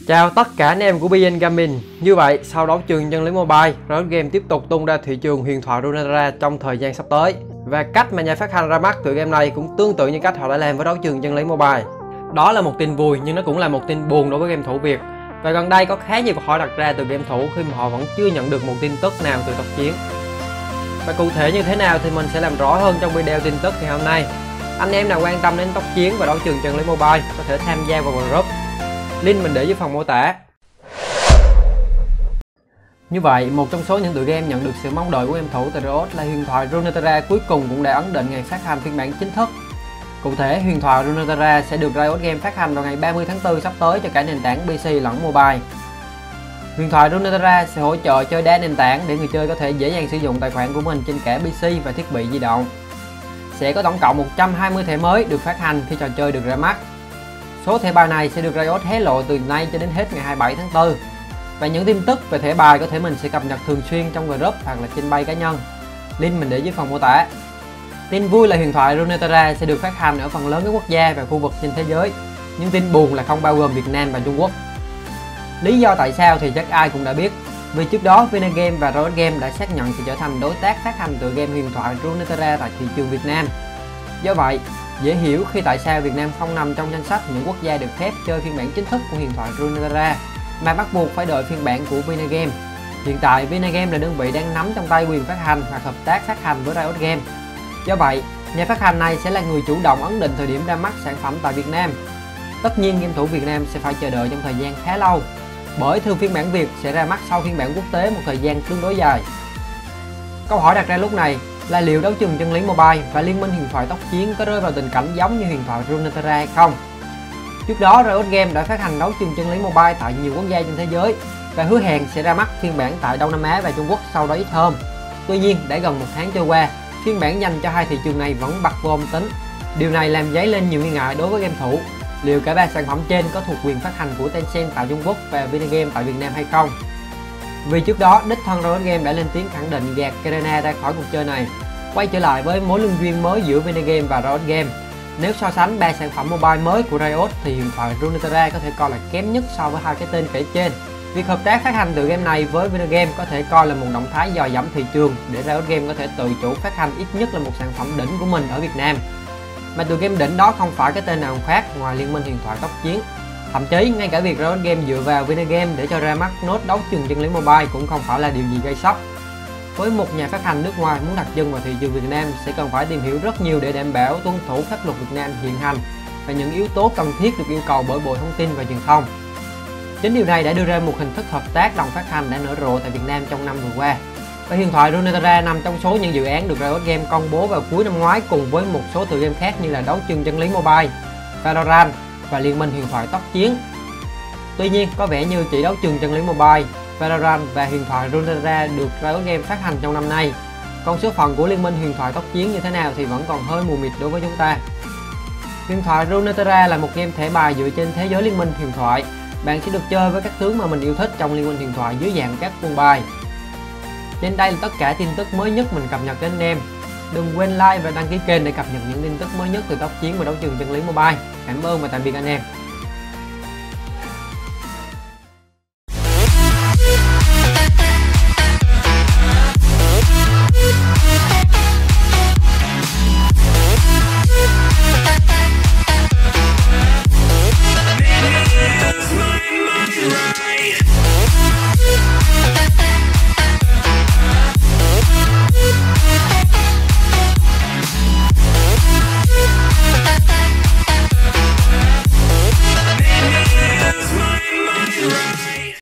Chào tất cả anh em của BN Gaming. Như vậy, sau đấu trường chân lý mobile, Riot Games tiếp tục tung ra thị trường huyền thoại Runeterra trong thời gian sắp tới. Và cách mà nhà phát hành ra mắt tựa game này cũng tương tự như cách họ đã làm với đấu trường chân lý mobile. Đó là một tin vui nhưng nó cũng là một tin buồn đối với game thủ Việt. Và gần đây có khá nhiều câu hỏi đặt ra từ game thủ khi mà họ vẫn chưa nhận được một tin tức nào từ tộc chiến. Và cụ thể như thế nào thì mình sẽ làm rõ hơn trong video tin tức ngày hôm nay. Anh em nào quan tâm đến tốc chiến và đấu trường chân lý mobile có thể tham gia vào group. Link mình để dưới phần mô tả. Như vậy, một trong số những tựa game nhận được sự mong đợi của game thủ tại Riot là huyền thoại Runeterra cuối cùng cũng đã ấn định ngày phát hành phiên bản chính thức. Cụ thể, huyền thoại Runeterra sẽ được Riot Games phát hành vào ngày 30 tháng 4 sắp tới cho cả nền tảng PC lẫn mobile. Huyền thoại Runeterra sẽ hỗ trợ chơi đa nền tảng để người chơi có thể dễ dàng sử dụng tài khoản của mình trên cả PC và thiết bị di động. Sẽ có tổng cộng 120 thẻ mới được phát hành khi trò chơi được ra mắt. Số thẻ bài này sẽ được Riot hé lộ từ nay cho đến hết ngày 27 tháng 4. Và những tin tức về thẻ bài có thể mình sẽ cập nhật thường xuyên trong group hoặc là trên bay cá nhân. Link mình để dưới phần mô tả. Tin vui là huyền thoại Runeterra sẽ được phát hành ở phần lớn các quốc gia và khu vực trên thế giới. Nhưng tin buồn là không bao gồm Việt Nam và Trung Quốc. Lý do tại sao thì chắc ai cũng đã biết. Vì trước đó Vinagame và Riot Games đã xác nhận sẽ trở thành đối tác phát hành tựa game huyền thoại Runeterra tại thị trường Việt Nam. Do vậy, dễ hiểu khi tại sao Việt Nam không nằm trong danh sách những quốc gia được phép chơi phiên bản chính thức của huyền thoại Runeterra mà bắt buộc phải đợi phiên bản của Vinagame. Hiện tại Vinagame là đơn vị đang nắm trong tay quyền phát hành hoặc hợp tác phát hành với Riot Games. Do vậy, nhà phát hành này sẽ là người chủ động ấn định thời điểm ra mắt sản phẩm tại Việt Nam. Tất nhiên game thủ Việt Nam sẽ phải chờ đợi trong thời gian khá lâu, bởi thường phiên bản Việt sẽ ra mắt sau phiên bản quốc tế một thời gian tương đối dài. Câu hỏi đặt ra lúc này là liệu đấu trường chân lý mobile và liên minh huyền thoại tốc chiến có rơi vào tình cảnh giống như huyền thoại Runeterra hay không? Trước đó Riot Games đã phát hành đấu trường chân lý mobile tại nhiều quốc gia trên thế giới và hứa hẹn sẽ ra mắt phiên bản tại Đông Nam Á và Trung Quốc sau đó ít hôm. Tuy nhiên, đã gần một tháng trôi qua, phiên bản dành cho hai thị trường này vẫn bật vô âm tính. Điều này làm dấy lên nhiều nghi ngại đối với game thủ. Liệu cả ba sản phẩm trên có thuộc quyền phát hành của Tencent tại Trung Quốc và Vinagame tại Việt Nam hay không? Vì trước đó, đích thân Riot Games đã lên tiếng khẳng định gạt Garena ra khỏi cuộc chơi này, quay trở lại với mối lương duyên mới giữa Vinagame và Riot Games. Nếu so sánh ba sản phẩm mobile mới của Riot thì huyền thoại Runeterra có thể coi là kém nhất so với hai cái tên kể trên. Việc hợp tác phát hành tựa game này với Vinagame có thể coi là một động thái dò dẫm thị trường để Riot Games có thể tự chủ phát hành ít nhất là một sản phẩm đỉnh của mình ở Việt Nam. Mà tựa game đỉnh đó không phải cái tên nào khác ngoài liên minh huyền thoại tốc chiến. Thậm chí ngay cả việc Riot Games dựa vào Vinagame để cho ra mắt nốt đấu trường chân lý mobile cũng không phải là điều gì gây sốc. Với một nhà phát hành nước ngoài muốn đặt chân vào thị trường Việt Nam sẽ cần phải tìm hiểu rất nhiều để đảm bảo tuân thủ pháp luật Việt Nam hiện hành và những yếu tố cần thiết được yêu cầu bởi Bộ Thông tin và Truyền thông. Chính điều này đã đưa ra một hình thức hợp tác đồng phát hành đã nở rộ tại Việt Nam trong năm vừa qua. Và huyền thoại Runeterra nằm trong số những dự án được Riot Games công bố vào cuối năm ngoái cùng với một số tựa game khác như là đấu trường chân lý mobile, Valorant và liên minh huyền thoại tốc chiến. Tuy nhiên, có vẻ như chỉ đấu trường chân lý mobile, Valorant và huyền thoại Runeterra được Riot Games phát hành trong năm nay. Còn số phận của liên minh huyền thoại tốc chiến như thế nào thì vẫn còn hơi mù mịt đối với chúng ta. Huyền thoại Runeterra là một game thẻ bài dựa trên thế giới liên minh huyền thoại. Bạn sẽ được chơi với các tướng mà mình yêu thích trong liên minh huyền thoại dưới dạng các quân bài. Trên đây là tất cả tin tức mới nhất mình cập nhật đến anh em. Đừng quên like và đăng ký kênh để cập nhật những tin tức mới nhất từ tốc chiến và đấu trường chân lý mobile. Cảm ơn và tạm biệt anh em.